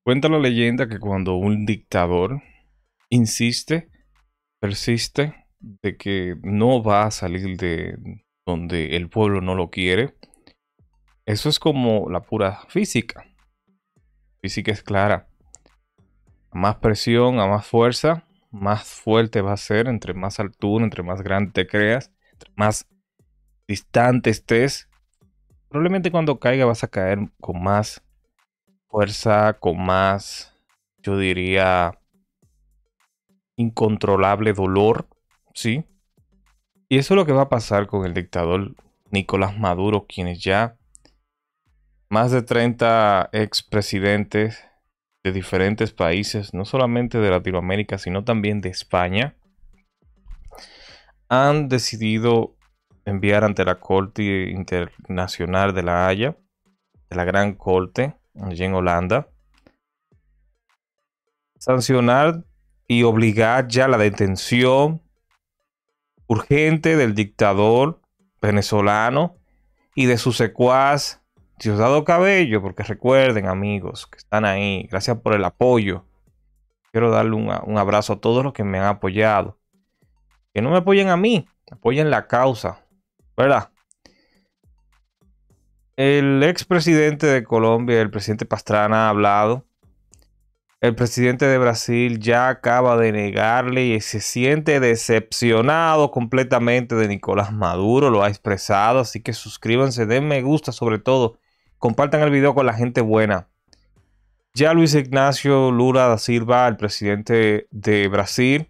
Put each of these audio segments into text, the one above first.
Cuenta la leyenda que cuando un dictador insiste, persiste de que no va a salir de donde el pueblo no lo quiere, eso es como la pura física. Física es clara. A más presión, a más fuerza, más fuerte va a ser, entre más altura, entre más grande te creas, entre más distante estés. Probablemente cuando caiga vas a caer con más fuerza, con más, yo diría, incontrolable dolor, ¿sí? Y eso es lo que va a pasar con el dictador Nicolás Maduro, quienes ya más de 30 expresidentes de diferentes países, no solamente de Latinoamérica, sino también de España, han decidido enviar ante la Corte Internacional de La Haya, de la Gran Corte, allí en Holanda, sancionar y obligar ya la detención urgente del dictador venezolano y de su secuaz Diosdado Cabello, porque recuerden, amigos que están ahí, gracias por el apoyo. Quiero darle un abrazo a todos los que me han apoyado. Que no me apoyen a mí, apoyen la causa, ¿verdad? El expresidente de Colombia, el presidente Pastrana, ha hablado. El presidente de Brasil ya acaba de negarle y se siente decepcionado completamente de Nicolás Maduro, lo ha expresado, así que suscríbanse, den me gusta sobre todo, compartan el video con la gente buena. Ya Luis Ignacio Lula da Silva, el presidente de Brasil,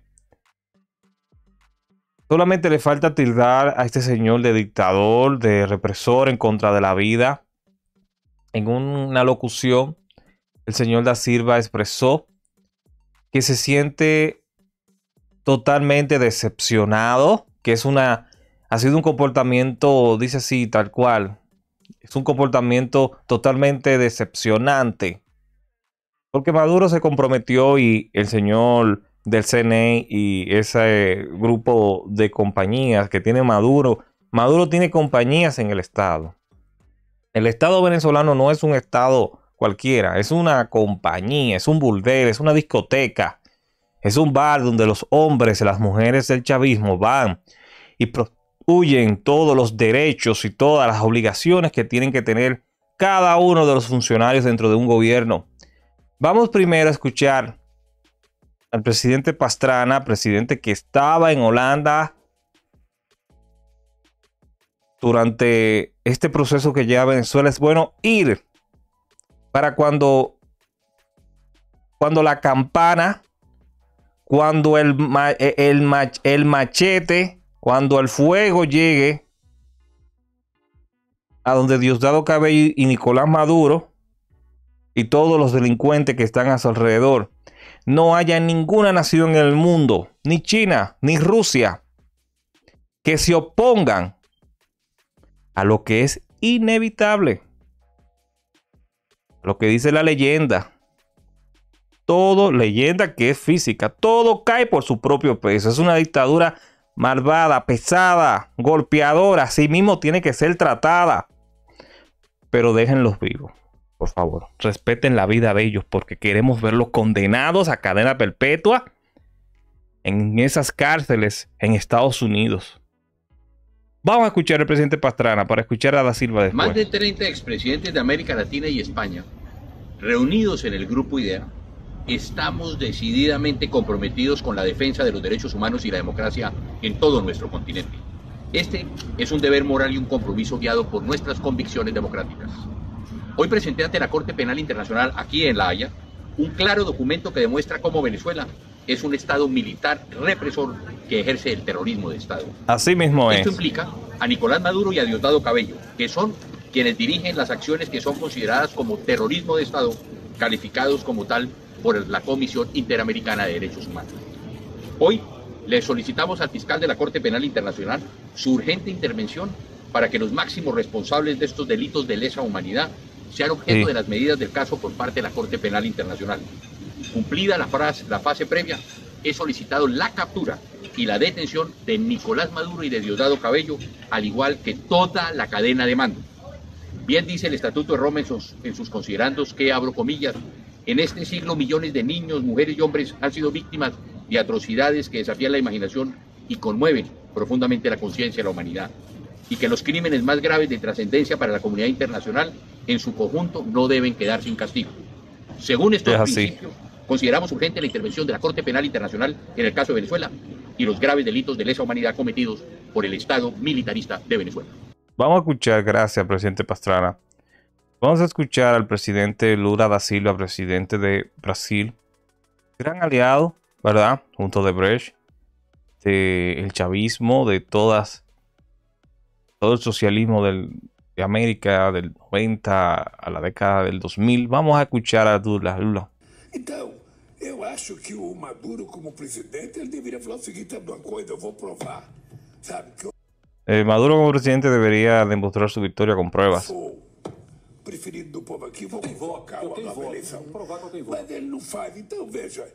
solamente le falta tildar a este señor de dictador, de represor en contra de la vida. En una locución, el señor da Silva expresó que se siente totalmente decepcionado, que ha sido un comportamiento, dice así, tal cual, es un comportamiento totalmente decepcionante, porque Maduro se comprometió y el señor del CNE y ese grupo de compañías que tiene Maduro tiene compañías en el Estado. El Estado venezolano no es un Estado cualquiera, es una compañía, es un burdel, es una discoteca. Es un bar donde los hombres y las mujeres del chavismo van y huyen todos los derechos y todas las obligaciones que tienen que tener cada uno de los funcionarios dentro de un gobierno. Vamos primero a escuchar al presidente Pastrana, presidente que estaba en Holanda durante este proceso que lleva Venezuela. Es bueno ir para cuando la campana, cuando el machete, cuando el fuego llegue a donde Diosdado Cabello y Nicolás Maduro y todos los delincuentes que están a su alrededor, no haya ninguna nación en el mundo, ni China, ni Rusia, que se opongan a lo que es inevitable, lo que dice la leyenda. Todo, leyenda que es física, todo cae por su propio peso. Es una dictadura malvada, pesada, golpeadora, así mismo tiene que ser tratada. Pero déjenlos vivos, por favor. Respeten la vida de ellos porque queremos verlos condenados a cadena perpetua en esas cárceles en Estados Unidos. Vamos a escuchar al presidente Pastrana para escuchar a Da Silva después. Más de 30 expresidentes de América Latina y España, reunidos en el Grupo IDEA, estamos decididamente comprometidos con la defensa de los derechos humanos y la democracia en todo nuestro continente. Este es un deber moral y un compromiso guiado por nuestras convicciones democráticas. Hoy presenté ante la Corte Penal Internacional, aquí en La Haya, un claro documento que demuestra cómo Venezuela es un Estado militar represor que ejerce el terrorismo de Estado. Así mismo es. Esto implica a Nicolás Maduro y a Diosdado Cabello, que son quienes dirigen las acciones que son consideradas como terrorismo de Estado, calificados como tal por la Comisión Interamericana de Derechos Humanos. Hoy le solicitamos al fiscal de la Corte Penal Internacional su urgente intervención para que los máximos responsables de estos delitos de lesa humanidad sean objeto de las medidas del caso por parte de la Corte Penal Internacional. Cumplida la fase previa, he solicitado la captura y la detención de Nicolás Maduro y de Diosdado Cabello, al igual que toda la cadena de mando. Bien dice el Estatuto de Roma en sus considerandos que, abro comillas, En este siglo millones de niños, mujeres y hombres han sido víctimas de atrocidades que desafían la imaginación y conmueven profundamente la conciencia de la humanidad. Y que los crímenes más graves de trascendencia para la comunidad internacional en su conjunto no deben quedar sin castigo. Según estos principios, consideramos urgente la intervención de la Corte Penal Internacional en el caso de Venezuela y los graves delitos de lesa humanidad cometidos por el Estado militarista de Venezuela. Vamos a escuchar, gracias, presidente Pastrana. Vamos a escuchar al presidente Lula da Silva, presidente de Brasil, gran aliado, ¿verdad? Junto de Brecht, del chavismo, de todo el socialismo de América del 90 a la década del 2000. Vamos a escuchar a Lula. Então, eu acho que o Maduro, como presidente, ele deveria falar o seguinte: uma coisa, eu vou provar, sabe? Que Maduro como presidente debería demostrar su victoria con pruebas. sou preferido do povo aqui, vou convocar uma nova eleição. Mas ele não faz. Então, veja,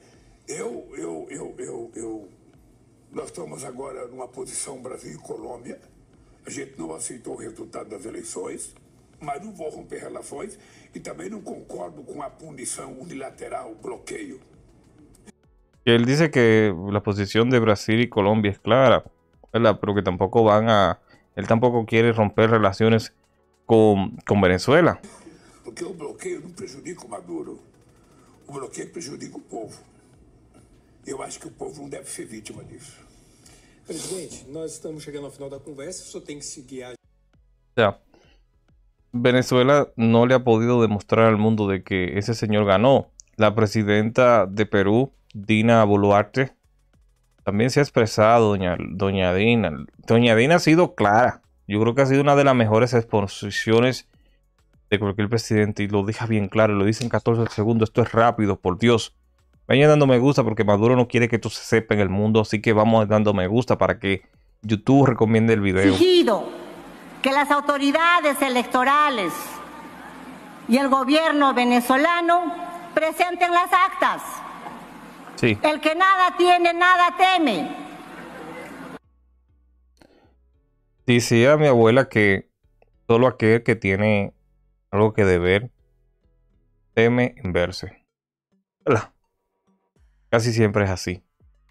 nós estamos agora numa posição Brasil e Colômbia. A gente não aceitou o resultado das eleições, mas não vou romper relações e também não concordo com a punição unilateral, bloqueio. Él dice que la posición de Brasil y Colombia es clara, ¿verdad? Pero que tampoco él tampoco quiere romper relaciones con Venezuela. Porque o bloqueio não prejudica o Maduro, o bloqueio prejudica o povo. Eu acho que o povo não deve ser vítima disso. Presidente, nós estamos chegando ao final da conversa, o senhor tem que seguir a... O sea, Venezuela no le ha podido demostrar al mundo de que ese señor ganó. La presidenta de Perú, Dina Boluarte, también se ha expresado, doña Dina. Doña Dina ha sido clara. Yo creo que ha sido una de las mejores exposiciones de cualquier presidente y lo deja bien claro, lo dice en 14 segundos. Esto es rápido, por Dios. Vayan dando me gusta porque Maduro no quiere que esto se sepa en el mundo, así que vamos dando me gusta para que YouTube recomiende el video. Exigido que las autoridades electorales y el gobierno venezolano presenten las actas. Sí. El que nada tiene, nada teme. Decía mi abuela que solo aquel que tiene algo que deber teme en verse. ¿Verdad? Casi siempre es así.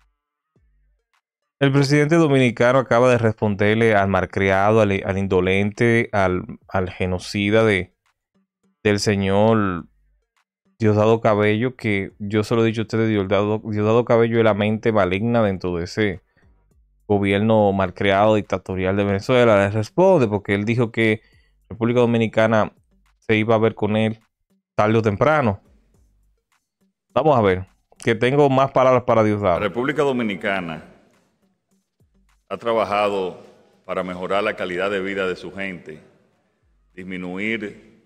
El presidente dominicano acaba de responderle al malcriado, al indolente, al genocida del señor Diosdado Cabello, que yo se lo he dicho a ustedes, Diosdado Cabello es la mente maligna dentro de ese gobierno malcriado dictatorial de Venezuela. Le responde porque él dijo que República Dominicana se iba a ver con él tarde o temprano. Vamos a ver, que tengo más palabras para Diosdado. La República Dominicana ha trabajado para mejorar la calidad de vida de su gente, disminuir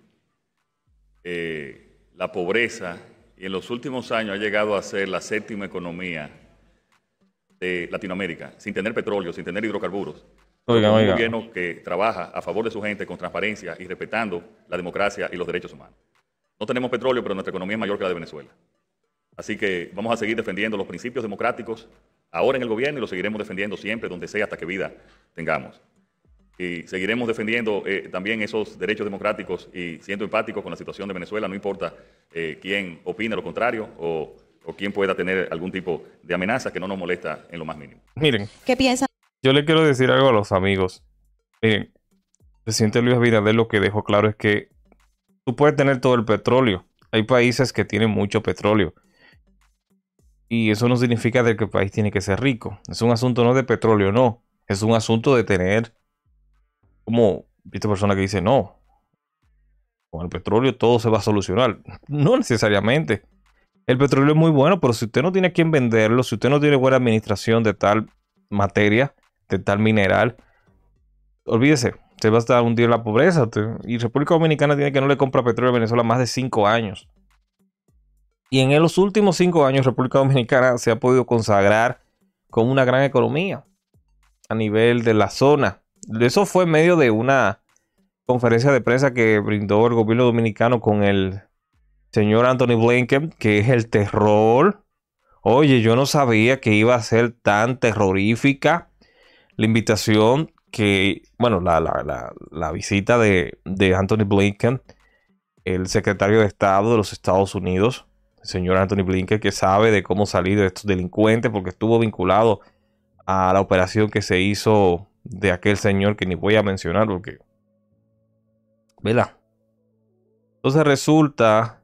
la pobreza y en los últimos años ha llegado a ser la séptima economía de Latinoamérica, sin tener petróleo, sin tener hidrocarburos. Un gobierno que trabaja a favor de su gente con transparencia y respetando la democracia y los derechos humanos. No tenemos petróleo, pero nuestra economía es mayor que la de Venezuela. Así que vamos a seguir defendiendo los principios democráticos ahora en el gobierno y lo seguiremos defendiendo siempre, donde sea, hasta que vida tengamos. Y seguiremos defendiendo también esos derechos democráticos y siendo empáticos con la situación de Venezuela, no importa quién opine lo contrario o quién pueda tener algún tipo de amenaza que no nos molesta en lo más mínimo. Miren, ¿Qué piensan? yo le quiero decir algo a los amigos. Miren, el presidente Luis Abinader lo que dejó claro es que tú puedes tener todo el petróleo. Hay países que tienen mucho petróleo. Y eso no significa de que el país tiene que ser rico. Es un asunto no de petróleo, no. Es un asunto de tener, como esta persona que dice, no, con el petróleo todo se va a solucionar. No necesariamente. El petróleo es muy bueno, pero si usted no tiene a quién venderlo, si usted no tiene buena administración de tal materia, de tal mineral, olvídese, usted va a estar hundido en la pobreza. Y República Dominicana tiene que no le compra petróleo a Venezuela más de 5 años. Y en los últimos 5 años República Dominicana se ha podido consagrar como una gran economía a nivel de la zona. Eso fue en medio de una conferencia de prensa que brindó el gobierno dominicano con el señor Antony Blinken, que es el terror. Oye, yo no sabía que iba a ser tan terrorífica la invitación que, bueno, la visita de Antony Blinken, el secretario de Estado de los Estados Unidos, el señor Anthony Blinken, que sabe de cómo salir de estos delincuentes, porque estuvo vinculado a la operación que se hizo de aquel señor que ni voy a mencionar, porque, ¿verdad? Entonces resulta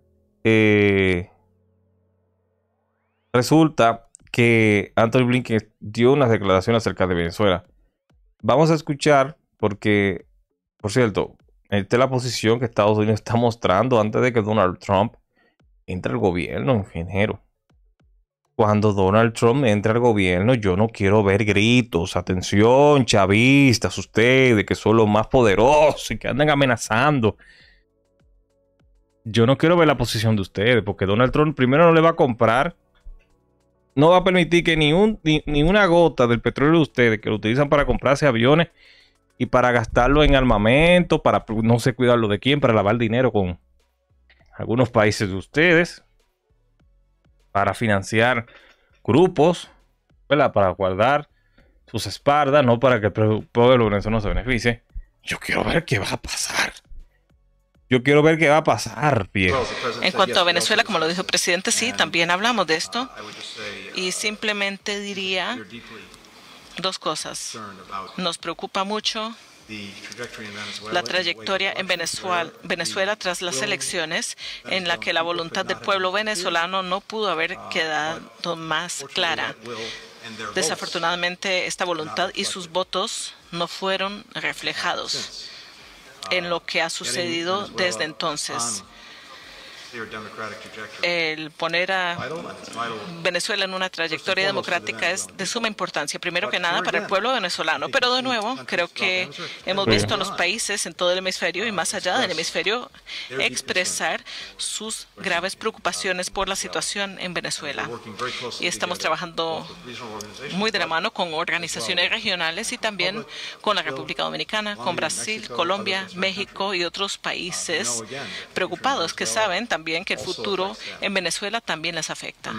que Anthony Blinken dio unas declaraciones acerca de Venezuela. Vamos a escuchar, porque, por cierto, esta es la posición que Estados Unidos está mostrando antes de que Donald Trump entre al gobierno, ingeniero. Cuando Donald Trump entre al gobierno, yo no quiero ver gritos. Atención, chavistas, ustedes que son los más poderosos y que andan amenazando. Yo no quiero ver la posición de ustedes, porque Donald Trump primero no le va a comprar. No va a permitir que ni una gota del petróleo de ustedes, que lo utilizan para comprarse aviones y para gastarlo en armamento, para no sé cuidarlo de quién, para lavar dinero con algunos países de ustedes, para financiar grupos, ¿verdad? Para guardar sus espaldas, no para que el pueblo venezolano se beneficie. Yo quiero ver qué va a pasar. Yo quiero ver qué va a pasar, viejo. En cuanto a Venezuela, como lo dijo el presidente, sí, también hablamos de esto. Y simplemente diría dos cosas. Nos preocupa mucho la trayectoria en Venezuela tras las elecciones, en la que la voluntad del pueblo venezolano no pudo haber quedado más clara. Desafortunadamente, esta voluntad y sus votos no fueron reflejados en lo que ha sucedido desde entonces. El poner a Venezuela en una trayectoria democrática es de suma importancia, primero que nada para el pueblo venezolano. Pero de nuevo, creo que hemos visto a los países en todo el hemisferio y más allá del hemisferio expresar sus graves preocupaciones por la situación en Venezuela. Y estamos trabajando muy de la mano con organizaciones regionales y también con la República Dominicana, con Brasil, Colombia, México y otros países preocupados que saben también que el futuro en Venezuela también les afecta.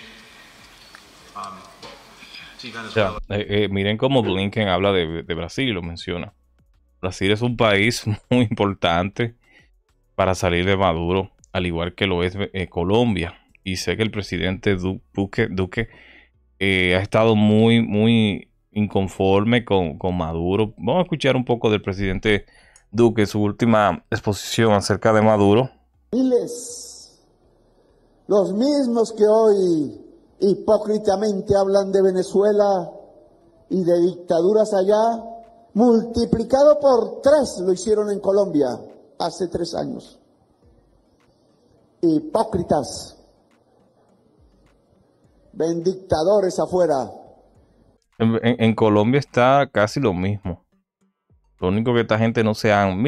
Miren cómo Blinken habla de Brasil y lo menciona. Brasil es un país muy importante para salir de Maduro, al igual que lo es Colombia. Y sé que el presidente Duque ha estado muy inconforme con Maduro. Vamos a escuchar un poco del presidente Duque, su última exposición acerca de Maduro. Miles, los mismos que hoy hipócritamente hablan de Venezuela y de dictaduras allá, multiplicado por 3 lo hicieron en Colombia hace 3 años. Hipócritas, ven dictadores afuera. En Colombia está casi lo mismo. Lo único que esta gente no se han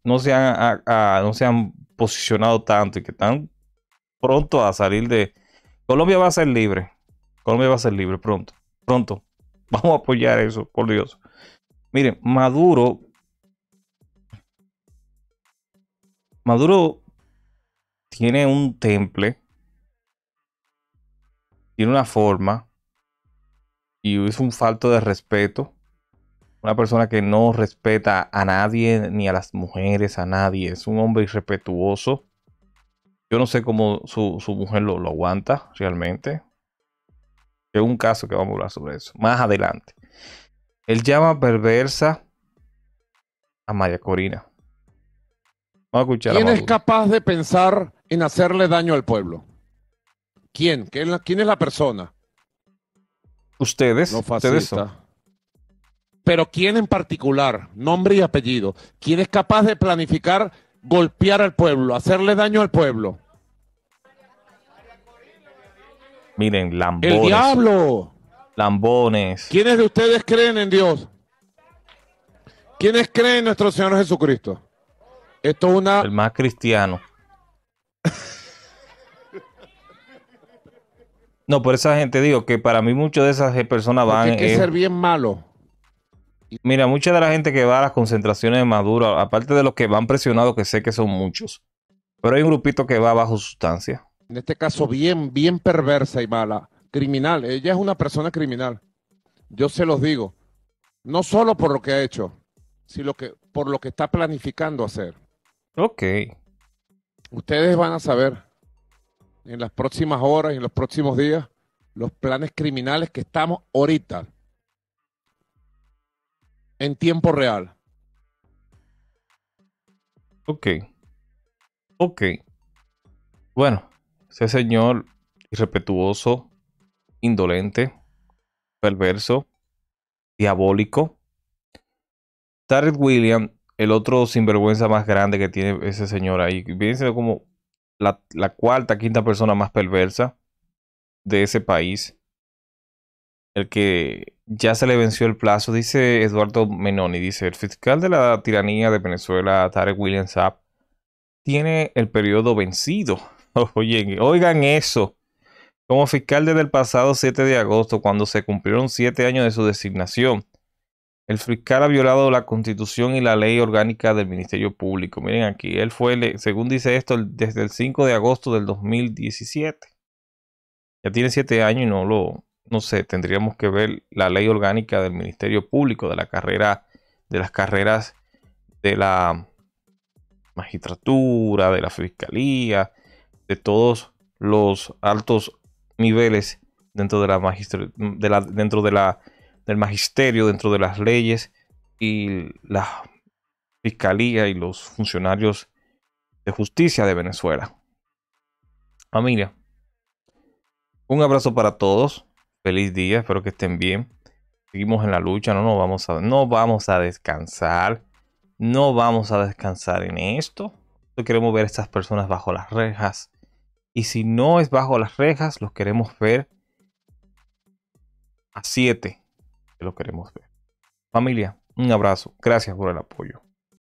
posicionado tanto y que están pronto a salir de... Colombia va a ser libre. Colombia va a ser libre pronto. Pronto. Vamos a apoyar eso, por Dios. Miren, Maduro tiene un temple, tiene una forma y es un falto de respeto. Una persona que no respeta a nadie, ni a las mujeres, a nadie. Es un hombre irrespetuoso. Yo no sé cómo su mujer lo aguanta realmente. Es un caso que vamos a hablar sobre eso más adelante. Él llama perversa a María Corina. Vamos a escuchar. ¿Quién es capaz de pensar en hacerle daño al pueblo? ¿Quién? ¿Quién es la persona? Ustedes. No ustedes fascista. Son. Pero ¿quién en particular? Nombre y apellido. ¿Quién es capaz de planificar golpear al pueblo, hacerle daño al pueblo? Miren, lambones. ¡El diablo! Lambones. ¿Quiénes de ustedes creen en Dios? ¿Quiénes creen en nuestro Señor Jesucristo? Esto es una... El más cristiano. No, por esa gente digo que para mí muchas de esas personas van... Hay que ser bien malo. Mira, mucha de la gente que va a las concentraciones de Maduro, aparte de los que van presionados, que sé que son muchos, pero hay un grupito que va bajo sustancia. En este caso bien perversa y mala, criminal. Ella es una persona criminal. Yo se los digo. No solo por lo que ha hecho, sino por lo que está planificando hacer. Ok. Ustedes van a saber. en las próximas horas y en los próximos días los planes criminales que estamos ahorita en tiempo real. Ok. Ok. Bueno, ese señor irrespetuoso, indolente, perverso, diabólico. Tarek William, el otro sinvergüenza más grande que tiene ese señor ahí, viene siendo como la cuarta, quinta persona más perversa de ese país. El que ya se le venció el plazo, dice Eduardo Menoni, dice, el fiscal de la tiranía de Venezuela, Tarek William Saab, tiene el periodo vencido. Oigan eso. Como fiscal desde el pasado 7 de agosto, cuando se cumplieron 7 años de su designación, el fiscal ha violado la Constitución y la ley orgánica del Ministerio Público. Miren aquí, él fue, según dice esto, desde el 5 de agosto del 2017. Ya tiene 7 años y no sé, tendríamos que ver la ley orgánica del Ministerio Público, de las carreras de la magistratura, de la fiscalía, de todos los altos niveles dentro de del magisterio, dentro de las leyes y la fiscalía y los funcionarios de justicia de Venezuela. Familia, un abrazo para todos. Feliz día, espero que estén bien. Seguimos en la lucha, no vamos a descansar. No vamos a descansar en esto. Queremos ver a estas personas bajo las rejas. Y si no es bajo las rejas, los queremos ver a 7. Que lo queremos ver. Familia, un abrazo. Gracias por el apoyo.